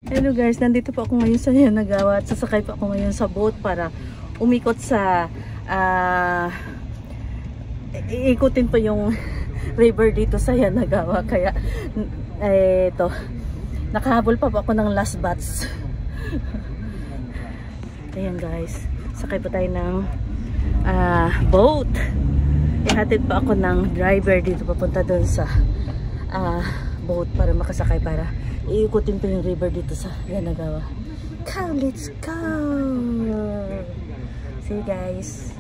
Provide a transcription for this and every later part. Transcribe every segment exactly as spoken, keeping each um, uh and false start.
Hello guys, nandito po ako ngayon sa Yanagawa at sasakay po ako ngayon sa boat para umikot sa uh, iikutin po yung river dito sa Yanagawa. Kaya eh, ito, nakahabol pa po ako ng last bats. Ayan guys, sakay po tayo ng uh, boat. Ihatid pa ako ng driver dito papunta doon sa uh, boat para makasakay para iikutin pa yung river dito sa Yanagawa. Come, let's go! See you guys.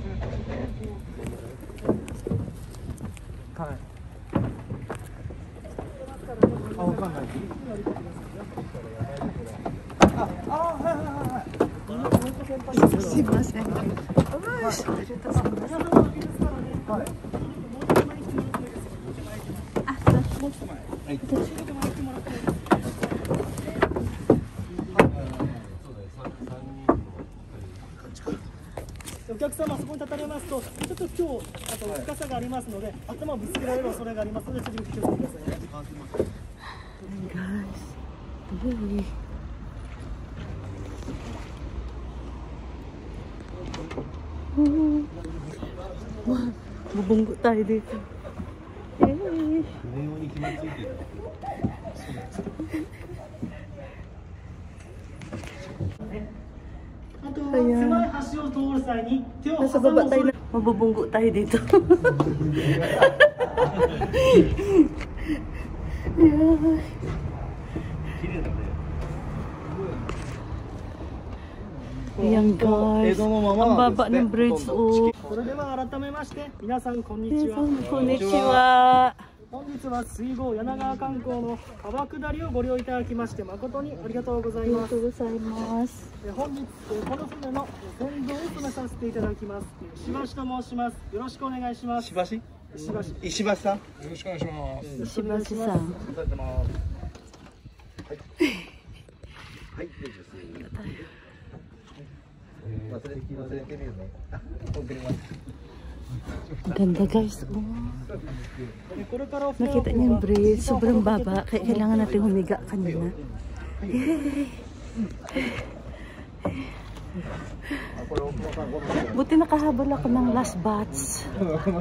お客様、そこに立たれますと、ちょっと今日あと深さがありますので、頭をぶつけられる恐れがありますので、気をつけてくださいね。 Wah, bubunggo tayo dito. Ayan. Nasa baba tayo na. Mabubunggo tayo dito. Ayan guys, ang baba ng bridge. Oh. それでは改めまして皆さんこんにちは。 こんにちは。 本日は水郷柳川観光の川下りをご利用いただきまして誠にありがとうございます。え本日えこの船の船頭を務めさせていただきます石橋と申します。よろしくお願いします。 石橋？ 石橋。 石橋さん。 よろしくお願いします。 石橋さん。 はい。はい、です。忘れ忘れてみるね。送ります。 Ganda guys. Oh. Nakita niyo yung bridge, sobrang baba. Kaya kailangan natin humiga kanina. Buti nakahabol ako ng last bats.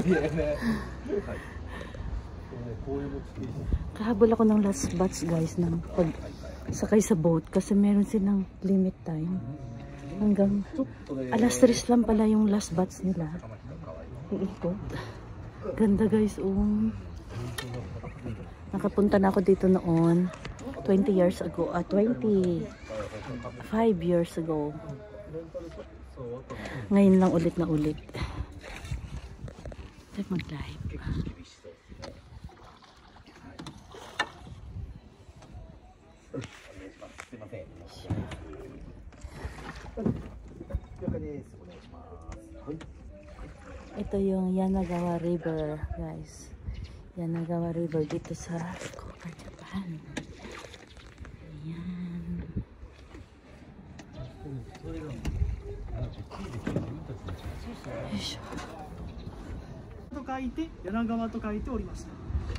Kahabol ako ng last bats guys ng pag sakay sa boat kasi meron silang limit time. Hanggang alas tres lang pala yung last bats nila. Iikot. Ganda guys, um. Nakapunta na ako dito noon twenty years ago, ah twenty-five years ago. Ngayon lang ulit na ulit. Check mag-live. Ito yung Yanagawa River, guys. Yanagawa River dito sa Fukuoka, Japan. Ayan. よいしょ。 と書いて柳川と書いておりました。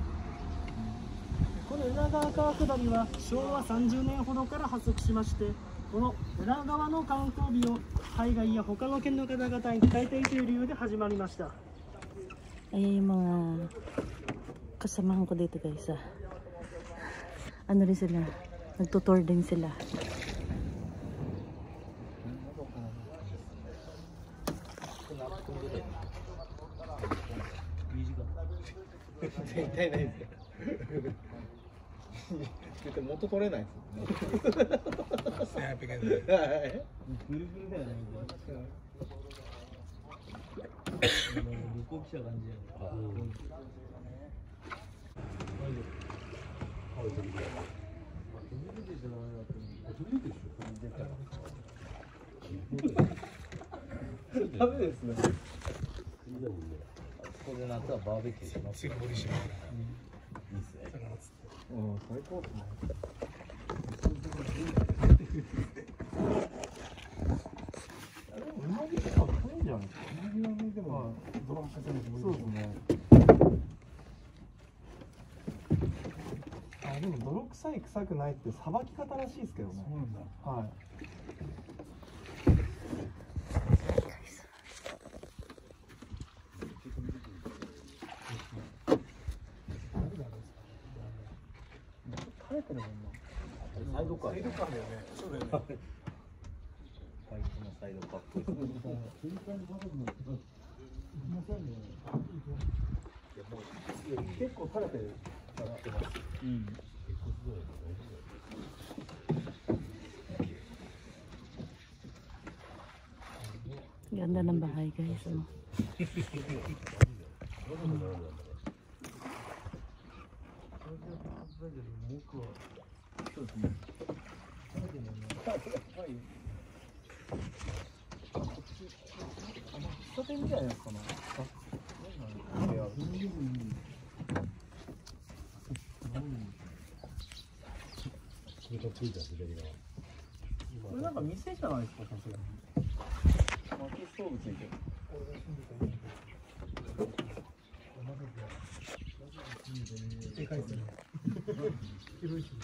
この柳川川下りは昭和さんじゅうねんほどから発足しまして、この柳川の観光日を海外や他の県の方々に伝えていくという理由で始まりました。 Ay, yung mga kasamahan ko dito guys, ah. Ano rin sila, nagtutour din sila. Kita 元取れないです。はい。ぐるぐるだよね。旅行来た感じや。ダメですね。ここで夏はバーベキューします。いいっすね。うん、最高ですね。うなぎってかっこいいんじゃないですか。うなぎでもドラマ始めてもいいですね。あ、でも泥臭い臭くないってさばき方らしいですけどね。そうなんだ。はい。 垂れてるもんな。 サイドカー。サイドカーだよね。そうだよね。バイクのサイドカー。結構垂れてる。うん。 Ganda ng bahay guys. Oh. これなんか店じゃないですか、さすがに。薪ストーブついてる。でかいですね。広いし。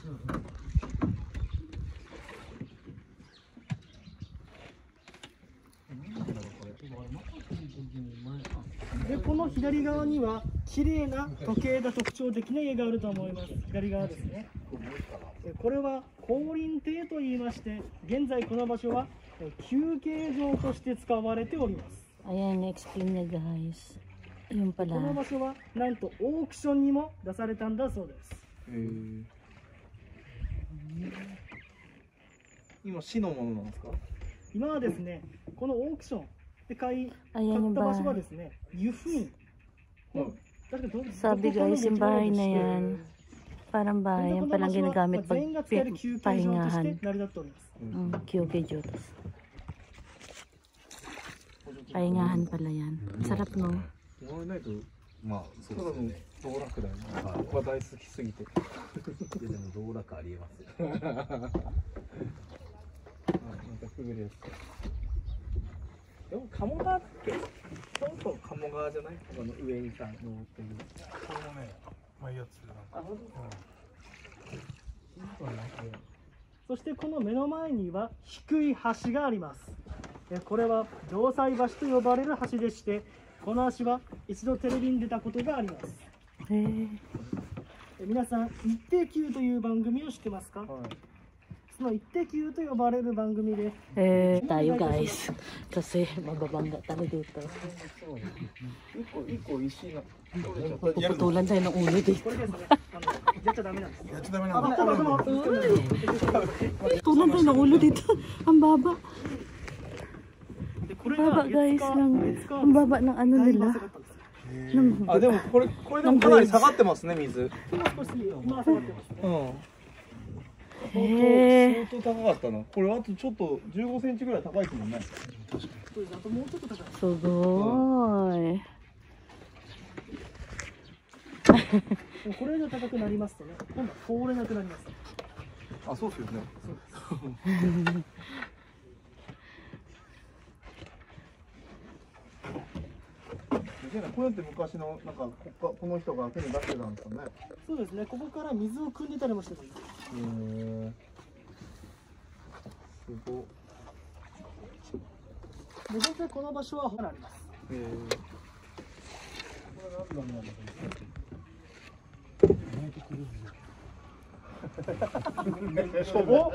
で、この左側には綺麗な時計が特徴的な家があると思います。左側ですね。これは降臨亭と言いまして、現在この場所は休憩場として使われております。 Ayan, explain niya guys. Yung こ pala. の場所はなんとオークションにも出されたんだそうです。 へー。今市のものなんですか？ 今はですね、このオークションで買い買 Ayan った yung 場所は bahay. ですね、湯布院。確かど Sabi guys, yung bahay na yan, parang bahay yan palang ginagamit pag pahingahan. Mm, Kyogejo. Pahingahan pala yan. Sarap no? 言われないと、まあ、ただの道楽だよね。僕は大好きすぎて。でも道楽ありえますよ。あ、なんかくぐるやつ。でも鴨川だっけ？そうそう鴨川じゃない？この上にさ、登ってる。これもね、まあいいやつだな。あ、本当？ そしてこの目の前には低い橋があります。これは城西橋と呼ばれる橋でして、この橋は一度テレビに出たことがあります。 へー。 皆さん、イッテ Q という番組を知ってますか？はい、そのイッテ Q と呼ばれる番組で、 えー、tayo guys. Kasi mababangga tayo dito. Puputulan tayo ng ulo dito. これですね。やっちゃダメなんです。 やっちゃダメなんだ。 Putulan tayo ng ulo dito. Ang baba. これ Baba が guys. 月火 Ng, ang baba ng ano 大 nila. バスだったんです。 あ、でもこれこれでもかなり下がってますね、水。 今少し今は下がってますね。 うん。 へー。 相当高かったな。これあとちょっとじゅうごセンチぐらい高いですもんね。 そうです。あともうちょっと高い。 すごーい。 これ以上高くなりますとね、今度は通れなくなります。 あ、そうですよね。こうやって昔のなんかこここの人が手に出してたんですかね。 そうですね。ここから水を汲んでたりもしてたんです。 へえ。すごい。 で、現在この場所はほらあります。 へえ。これなんなんだろう。しょぼ。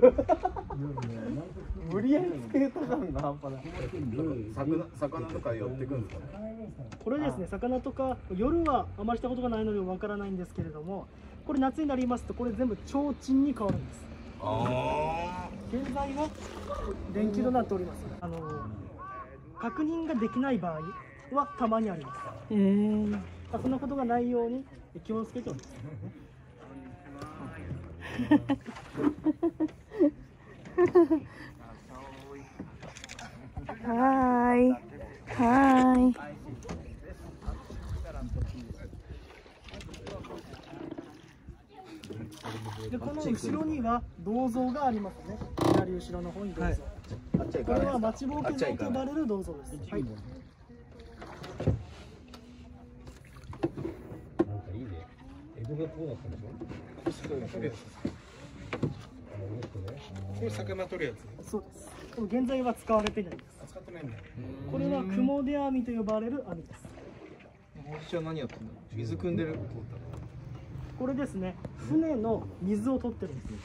無理やりつけた感が半端ない。魚魚とか寄ってくるんですか。 これですね、魚とか夜はあまりしたことがないのでわからないんですけれども、これ夏になりますとこれ全部提灯に変わるんです。ああ。現在は電球となっております。あの確認ができない場合はたまにあります。 へー。 そんなことがないように気をつけております。 はーい。はーい。 で、この後ろには銅像がありますね。左後ろの方に銅像。はい、これは待ちぼうけ像と呼ばれる銅像です。はい。なんかいいね。江戸がこうだったでしょ。 これ魚取るやつ？ そうです。でも現在は使われていないです。 使ってないんだ。 これは雲出網と呼ばれる網です。 私は何やってんだ？水汲んでる。 これですね、船の水を取ってるんですよ。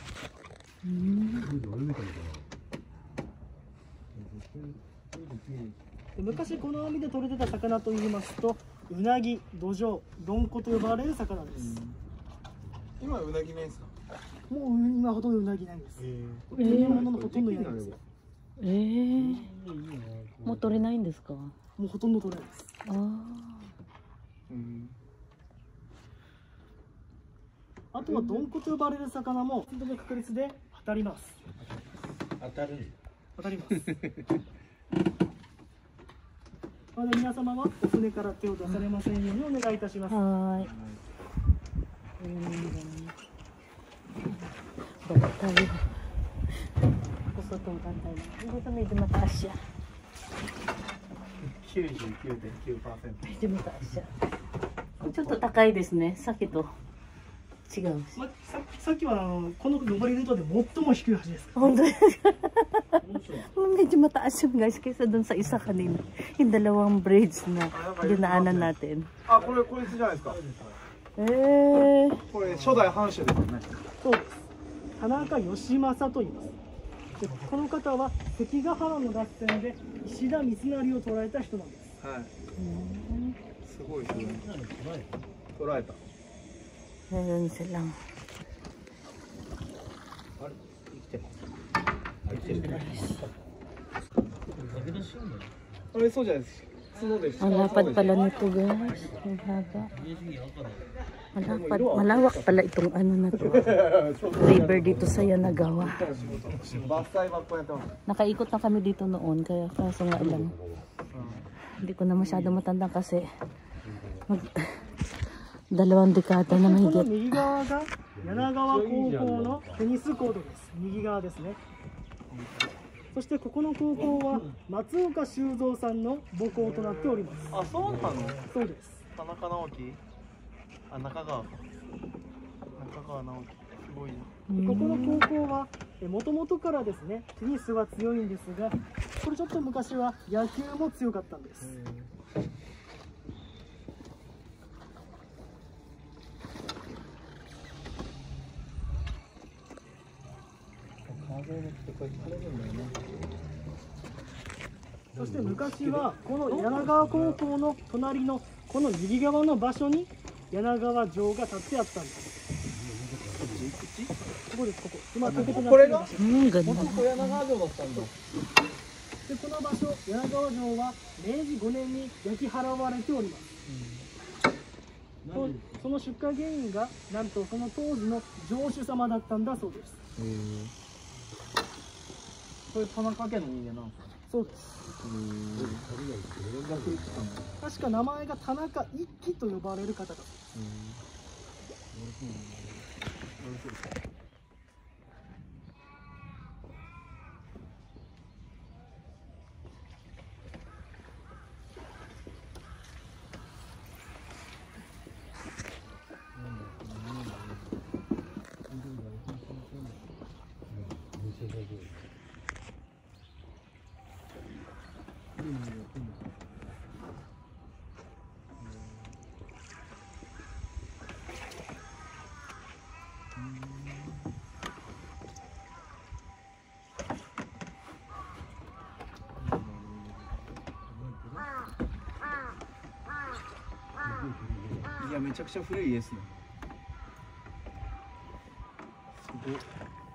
で昔この網で取れてた魚といいますと、うなぎ、ドジョウ、ドンコと呼ばれる魚です。 今うなぎないですか？ もう今ほとんどうなぎないんです。天然物のほとんどいないんですよ。 えー、もう取れないんですか？ もうほとんど取れないです。 ああ。 うん。 あとはドンコと呼ばれる魚も本当の確率で当たります。 当たる。 当たります。なので皆様はお船から手を出されませんようにお願いいたします。 はい。Ba't tayo? Gusto itong kanta na. Dito medyo mataas siya. きゅうじゅうきゅうてんきゅうパーセント。 Medyo mataas siya. ちょっと高いですね。さっきと違う。 ま、さ, さっきはあのこの登りルートで最も低い橋ですか。 本当ですか。Medyo mataas yung guys kaysa dun sa isa kanina. Yung dalawang bridge na dinaanan natin. あ、これこいつじゃないですか。 ええ。 これ初代藩主ですよね。 そうです。田中義政と言います。でこの方は関ヶ原の合戦で石田三成を捕らえた人なんです。 はい。すごいですね。捕らえた。 Meron silang. あれ生きてます。生きてる。あれそうじゃないですか。角です。 Ang lapad pala nito guys. Ang haba. Malapad, malawak pala itong ano na to. River dito sa Yanagawa. Nakaikot na kami dito noon kaya kaso nga lang. Hindi ko na masyado matandang kasi mag dalawang dekada na mahigit. 右側が柳川高校のテニスコートです。右側ですね。そしてここの高校は松岡修造さんの母校となっております。 あ、そうなの？ そうです。 田中直樹？あ、中川か。中川直樹。すごいね。 ここの高校はもともとからですね、テニスは強いんですが、これちょっと昔は野球も強かったんです。そして昔はこの柳川高校の隣のこの右側の場所に柳川城が建ってあったんです。ここです、ここ。今溶けてなっている場所。元々柳川城だったんだ。でこの場所、柳川城はめいじごねんに焼き払われております。そ, その出火原因がなんとその当時の城主様だったんだそうです。 これ田中家の人間なんですか？ そうです。確か名前が田中一輝と呼ばれる方だ。 いや、めちゃくちゃ古い家ですね。すごい。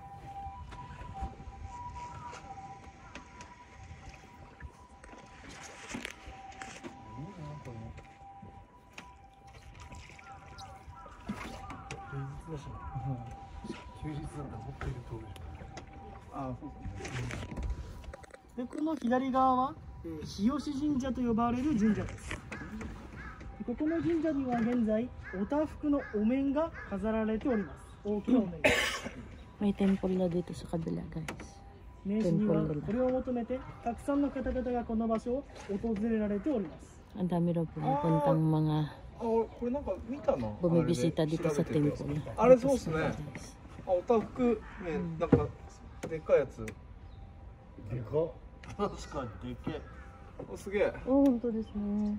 休日だったらホテル通る。ああ、そうですね。 で、この左側は、えー、日吉神社と呼ばれる神社です。ここの神社には現在お多福のお面が飾られております。大きなお面です。 May temple na dito sa kabila, guys. 年始にはこれを求めてたくさんの方々がこの場所を訪れられております。 Ang dami raw pumupuntang mga あ、これなんか見たな。 bumibisita dito sa temple. あれそうですね。 あ、おたふく麺、なんかでっかいやつ。 でかっ。確かにでけえ。 お、すげえ。 お、本当ですね。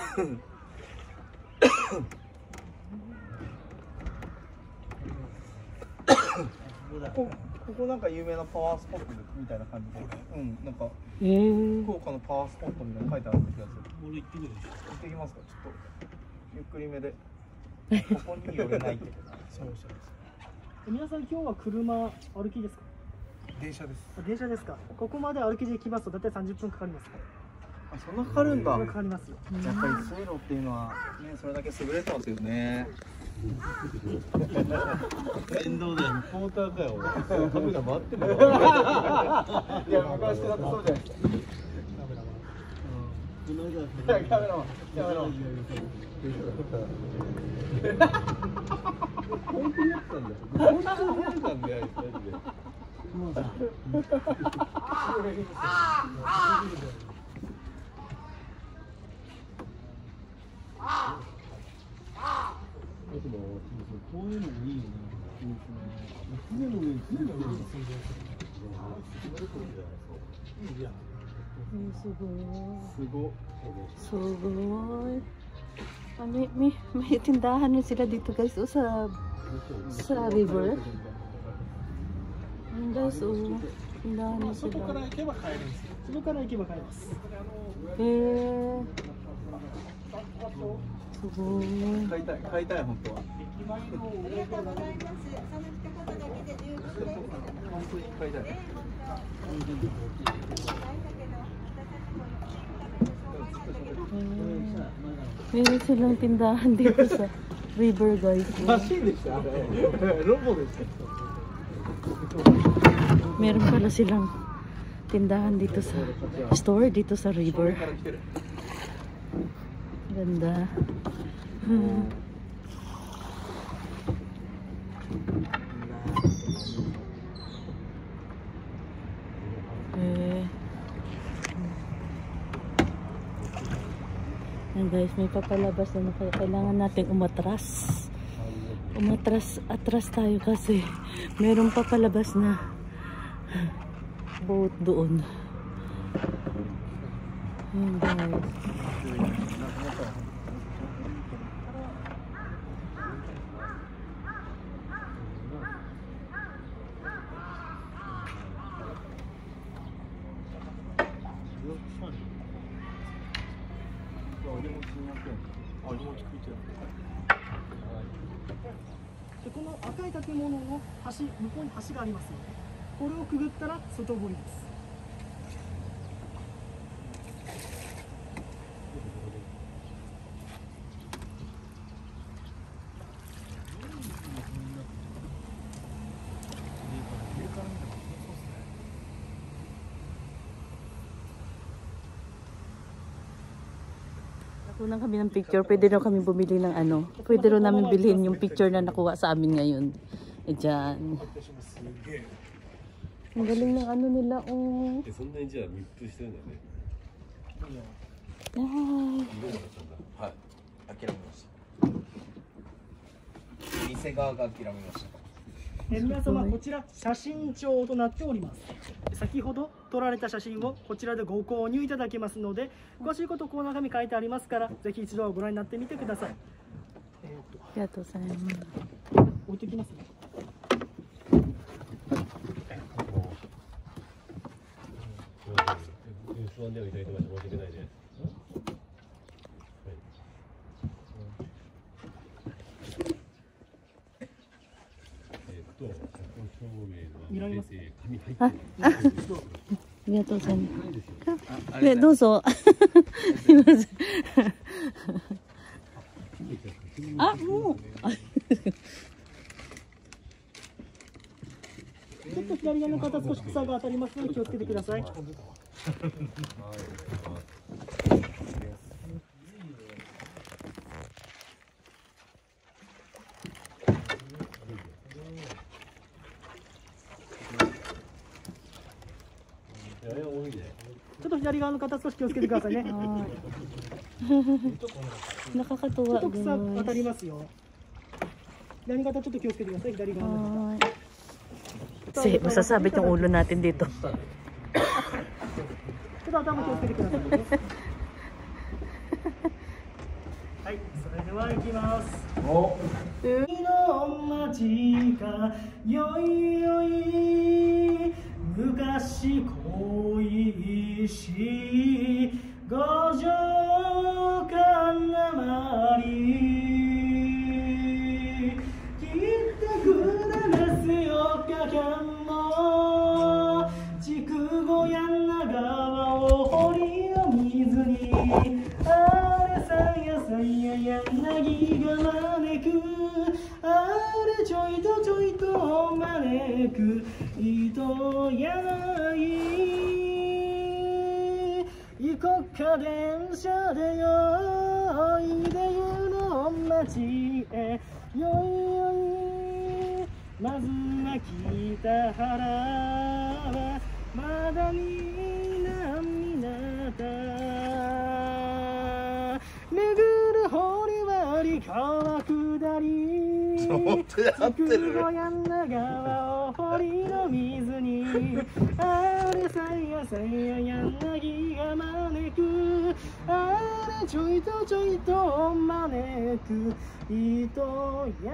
ここ、ここなんか有名なパワースポットみたいな感じで、うん、なんかえー、 福岡のパワースポットみたいなの書いてある気がする。 俺行ってくるでしょ。 行ってきますか、ちょっとゆっくりめで。ここに寄れないけど。 そうそう。 皆さん今日は車歩きですか？ 電車です。 あ、電車ですか。ここまで歩きで行きますと大体さんじゅっぷんかかります。 あ、そんなかかるんだ。 かかりますよ。 やっぱり水路っていうのはね、それだけ優れてますよね。 沿道でリポーターかよ。カメラ回ってるよ。 いや、昔だってそうじゃないですか。 この間カメラマン、カメラマン。 本当にやったんだよ。本当にやったんだよ。でもこういうのもいいよね。船の上に船の上に住んでる。いや、 すごい。 すご。 So good. Ah, may, may, may tindahan na sila dito guys, oh, sa, sa river. Ayan guys, oh, tindahan na そこか sila. ら行けば帰れます。そこから行けば帰れます。 へえ。すごい。 買いたい、買いたい、本当は。 ありがとうございます。その一言だけで十分です。 本当に買いたい。 Meron silang tindahan dito sa river guys. マシンでした。ロボでした。 Meron pala silang tindahan dito sa store dito sa river. Ganda. Hmm. Eh. Ayan guys, may papalabas na kaya kailangan natin umatras. Umatras, atras tayo kasi meron papalabas na boat doon. Ayan guys. でこの赤い建物の橋、向こうに橋がありますので、これをくぐったら外堀です。 Kunan kami ng picture, pwede daw kami bumili ng ano, pwede daw namin bilhin yung picture na nakuha sa amin ngayon. E dyan. Ang galing ng ano nila, oh. Eh, そんなにじゃあ密封してるんだね。 はい、諦めました。店側が諦めました。 え皆様、こちら写真帳となっております。先ほど撮られた写真をこちらでご購入いただけますので、詳しいことこの中に書いてありますから、ぜひ一度ご覧になってみてください。えー、とありがとうございます。 置いてきますね。 不安ではいただいてました。申し訳ないね。 見られます？ あ、あ、ありがとうございます。ね、どうぞ。すいません。あ、もう。 ちょっと左側の方、少し草が当たりますので気をつけてください。ちょっと左側の方、少し気をつけてくださいね。 Nakakatuwa. ちょっと草当たりますよ。左方ちょっと気をつけてください。左側の方。 Kasi masasabit yung ulo natin dito. ちょっと頭気をつけてくださいね。はい、それでは行きます。 お海の町かよいよい昔恋し五条かなまりきってくれますよかかんも筑後やな川を堀の水にあれさやさや柳が招くあれちょいとちょいと招く糸柳行こっか電車でよいで湯の町へよいよいまずは北原はまだ南なた巡る堀割川下り筑後やんな川を堀の水にあれさやさや柳が招くあれちょいとちょいと招く糸柳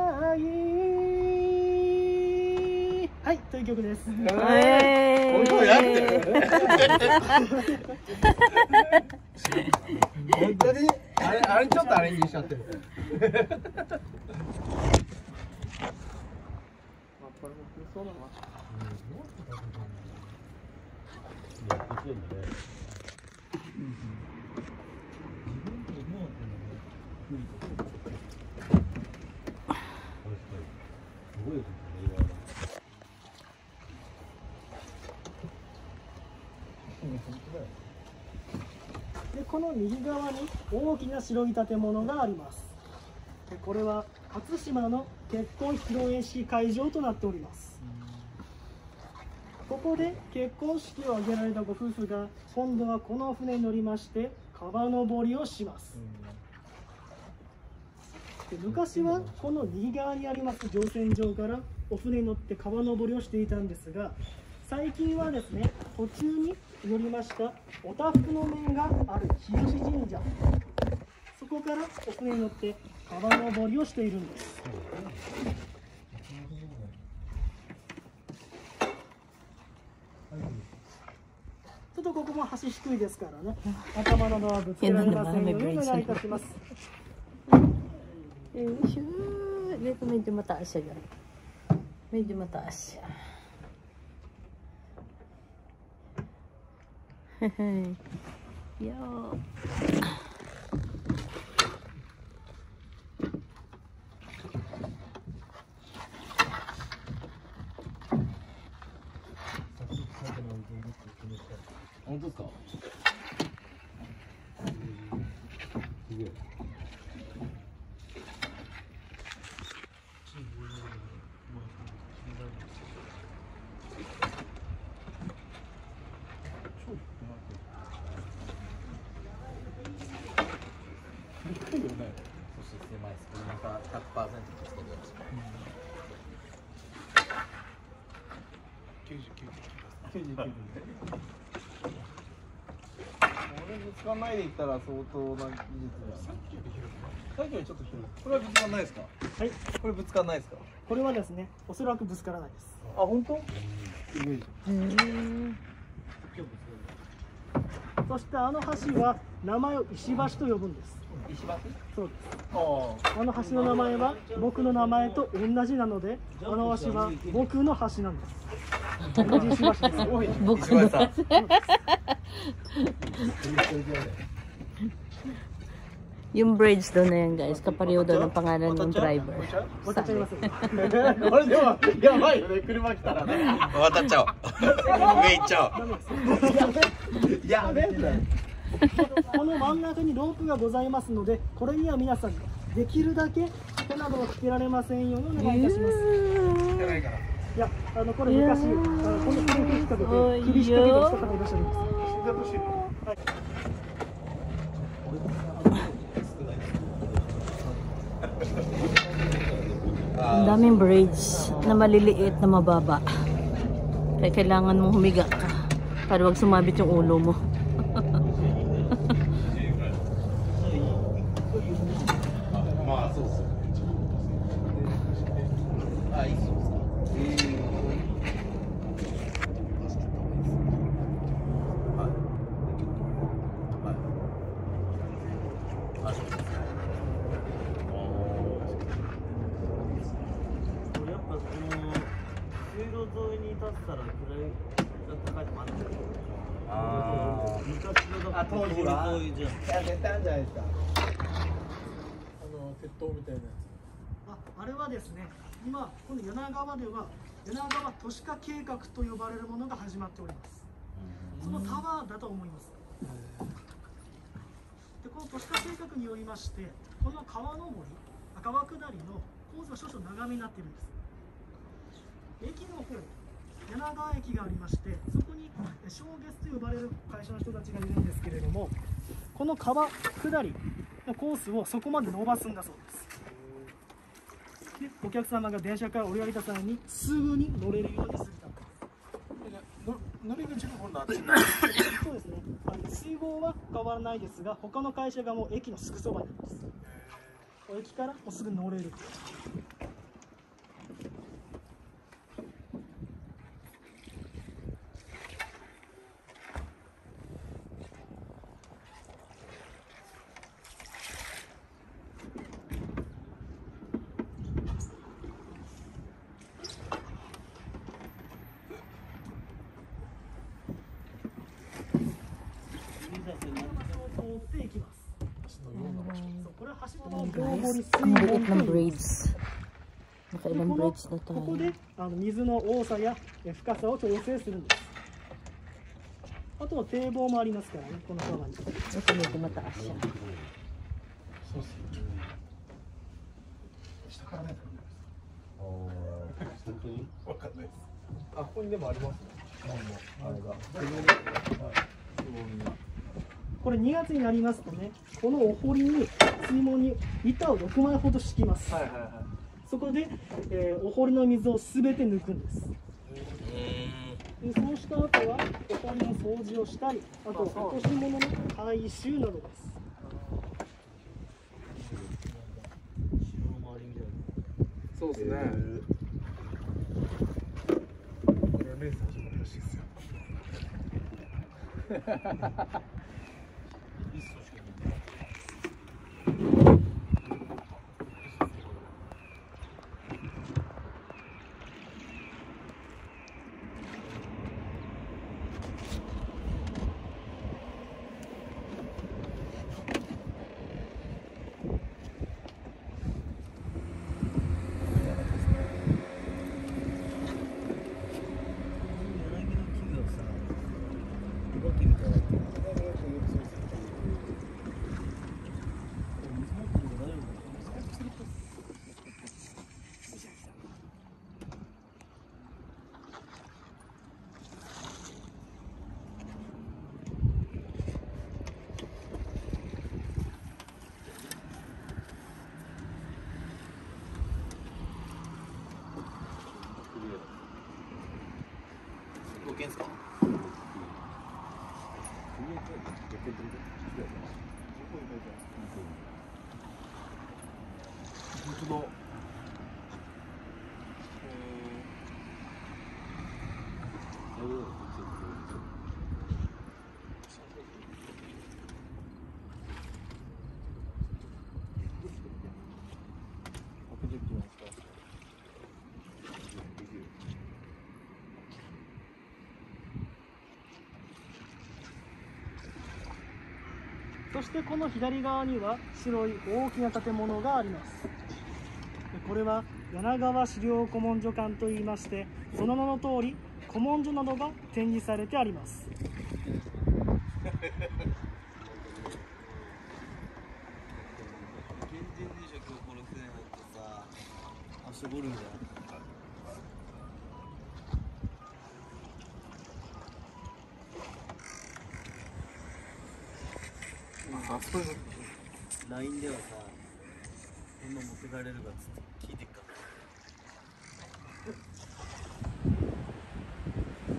はいという曲です。 え本当やってる本当にあれあれちょっとアレンジしちゃってるでこの右側に大きな白い建物があります。でこれは初島の結婚披露宴式会場となっております。ここで結婚式を挙げられたご夫婦が今度はこの船に乗りまして川登りをします。で昔はこの右側にあります乗船場からお船に乗って川登りをしていたんですが、最近はですね途中に寄りましたおたふくの面がある日吉神社、そこからお船に乗って川登りをしているんです。ちょっとここも橋低いですからね、頭などはぶつけられませんようにお願いいたします。 Eh, sure. Dito medyo mataas siya dyan. Medyo mataas siya. Yo. 本当ですかすげえこれぶつかんないでいったら相当な技術が。さっきよりちょっと広い。これはぶつかんないですか。 はい、 これぶつかんないですか。 これはですね、おそらくぶつからないです。 あ、本当？ そしてあの橋は名前を石橋と呼ぶんです。 石橋？ そうです。 ああの橋の名前は僕の名前と同じなので、あの橋は僕の橋なんです。同じ石橋です。 僕のyung bridge doon na yan guys, kapareho doon ang pangalan ng driver. 渡っちゃいます。 これでもやばいよね、車来たらね。渡っちゃおう。上行っちゃおう。やべえんだよ。 この真ん中にロープがございますので、これには皆さんできるだけ手などをつけられませんようにお願いいたします。いや、あのこれ昔、この首引っ掛けて首引っ掛けた人がいらっしゃるんです。はい。 Ang daming bridge na maliliit na mababa. Kaya kailangan mong humiga ka para wag sumabit yung ulo mo. あ、当時は。いや、絶対あるんじゃないですか。 あの鉄塔みたいなやあ、あれはですね、今この柳川では柳川都市化計画と呼ばれるものが始まっております。そのタワーだと思います。で、この都市化計画によりまして、この川の森、川下りのコースが少々長めになっているんです。駅の方、柳川駅がありまして、そこに正月と呼ばれる会社の人たちがいるんですけれども、この川下りのコースをそこまで伸ばすんだそうです。で、お客様が電車から降りられた際にすぐに乗れるようにするためです。 乗り口がこんなあってそうですね。あの水郷は変わらないですが、他の会社がもう駅のすぐそばにあります。駅からもうすぐ乗れる。通っていきます。これは橋の大堀水 Ang liit ng 門という braids. Nakailang この braids na こ tayo. こであの水の多さやえ深さを調整するんです。あとは堤防もありますからね、この川に。 Ito medyo mataas siya. 下からねああ、本当に。 分かんないです。 あ、ここにでもありますね。あれが。 これにがつになりますとね、このお堀に水門に板をろくまいほど敷きます。 はいはいはい。 そこで、えーお堀の水をすべて抜くんです。でそうした後はお堀の掃除をしたり、あと落とし物の回収などです。 そうですね。 これはレース始まるらしいですよ。本当だ。 そしてこの左側には白い大きな建物があります。でこれは柳川資料古文書館といいまして、その名の通り古文書などが展示されてあります。 あ、そういうの。 ライン ではさ、こんな持ってかれるかっつって聞いてっから。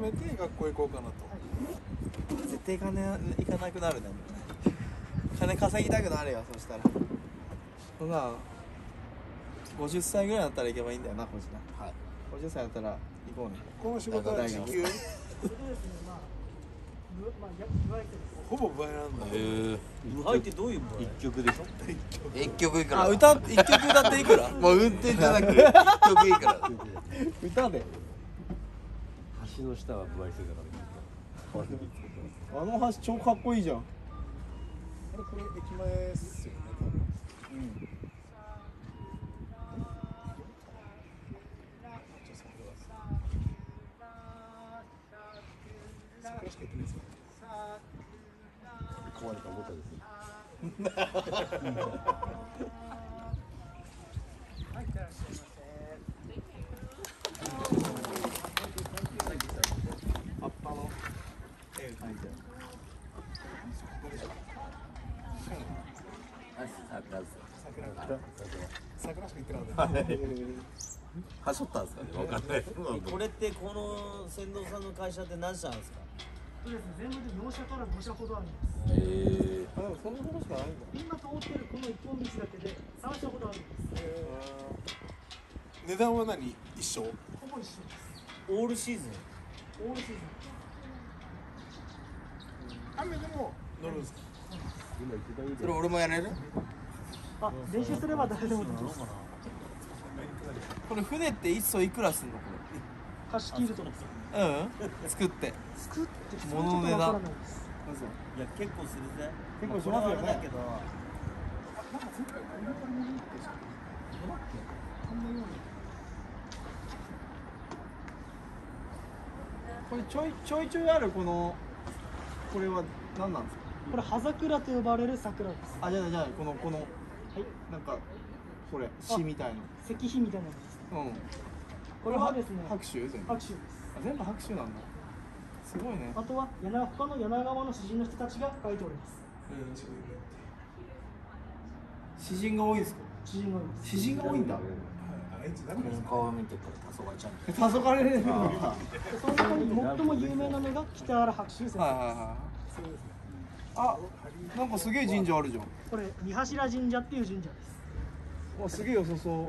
めて学校行こうかなと。絶対金行かなくなるね。金稼ぎたくなるよ、そしたら。ほな、ごじゅっさいぐらいだったら行けばいいんだよな、こっちな。はい。ごじゅっさいだったら行こうね。この仕事は時給ほぼ倍なんだ。へえ。 はいってどういう一曲でしょ？ 一曲いくら？あ、歌一曲歌っていくら？もう運転じゃなく一曲いくら？歌で。 橋の下は不愛想だから。 あの橋超かっこいいじゃん。これこれ駅前っすよね。うん。桜しか言ってないですか？ 壊れたおもちゃです。 葉っぱの絵描いてある。桜しか言ってなかった。はしょったんですかね。わかんない。 これってこの船頭さんの会社って何社あるんですか？ そうですね、全部でよん社からご社ほどあるんです。 へえ。あ、でもそんなことしかないんだ。 今通ってるこの一本道だけでさん社ほどあるんです。 値段は何？一緒？ ほぼ一緒です。 オールシーズン。 オールシーズン。 雨でも乗るんですか？ 今一番いいそれ俺もやれる？ あ、練習すれば誰でもできます。 これ船って一艘いくらすんのこ貸し切るとです。 れ？うん。作って。 作ってそれちょっと物の値段わからないです。 いや結構するぜ。 結構しますよねこれはあれだけど。 これちょいちょいちょいあるこのこれは何なんですか？ これ葉桜と呼ばれる桜です。 あ、じゃあじゃあこのこのはい。 なんかこれ詩みたいの。 石碑みたいなやつです。 うん。 これはですね、 拍手全部。 拍手です。 あ、全部拍手なんだ。すごいね。 あとは柳他の柳川の詩人の人たちが書いております。 詩人が多いですか？ 詩人が多いです。 詩人が多いんだ。 顔見てから黄昏ちゃん。 黄昏れる。 でその中に最も有名なのが北原白秋先生です。 はいはいはい。あ、なんかすげえ神社あるじゃん。 これ三柱神社っていう神社です。 わ、すげえ良さそう。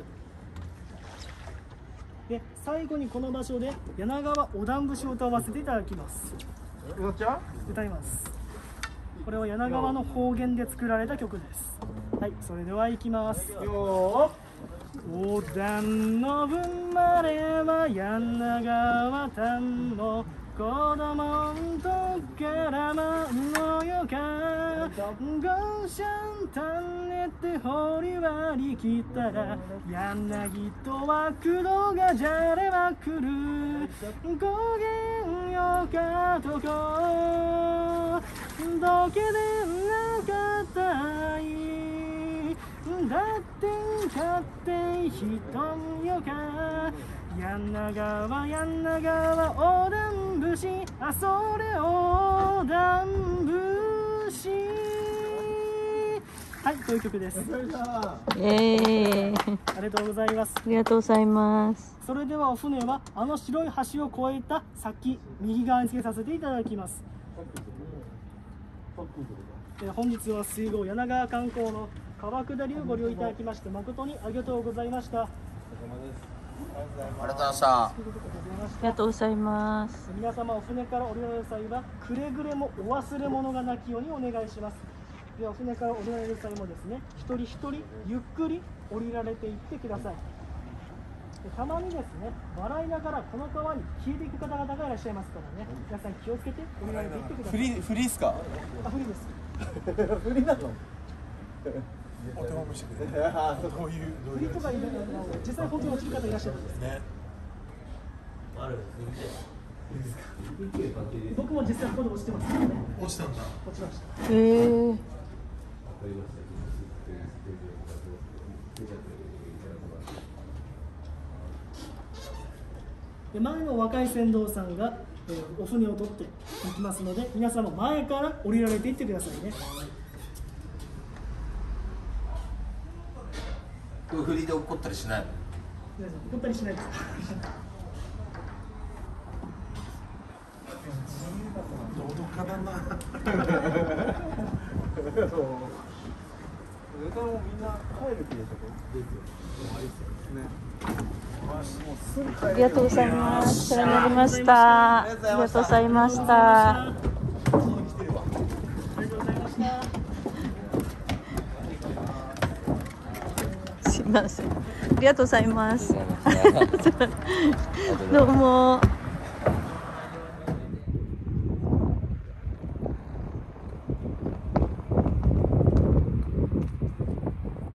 で最後にこの場所で柳川おだん節を歌わせていただきます。 歌っちゃ歌います。これは柳川の方言で作られた曲です。はい、それでは行きます。 う？よおだんの分までは柳川たんの子供んとからまんのよかごしゃんたねて掘り割り切ったら柳とは工藤がじゃれまくるごげんよかとこどけでなかったいだって勝手人よか柳川柳川おだん節あそれおだん節はいという曲です。 イエーイ。 ありがとうございます。 ありがとうございます。 それではお船はあの白い橋を越えた先右側につけさせていただきます。えー本日は水郷柳川観光の川下りをご利用いただきまして誠にありがとうございました。 ありがとうございました。 ありがとうございます。 皆様お船から降りられる際はくれぐれもお忘れ物がなきようにお願いします。ではお船から降りられる際もですね一人一人ゆっくり降りられていってください。でたまにですね笑いながらこの川に消えていく方々がいらっしゃいますからね皆さん気をつけて降りられていってください。 フリーフリーっすか？ あフリーです。 フリーなの？ お手本見せてくれ。どういうどういうフリーとかいるの実際本当に落ちる方いらっしゃるんです。 ね。 僕も実際ここで落ちてますからね。 落ちたんだ。 落ちました。 へえ。 で前の若い船頭さんが、えーお船を取っていきますので皆様前から降りられていってくださいね。 これ振りで怒ったりしないの？ 皆さん怒ったりしないですか？ カバンのそう絶対もうみんな帰る気でしょですよね。 ありがとうございます。お世話になりました。ありがとうございました。すいません。ありがとうございます。どうも。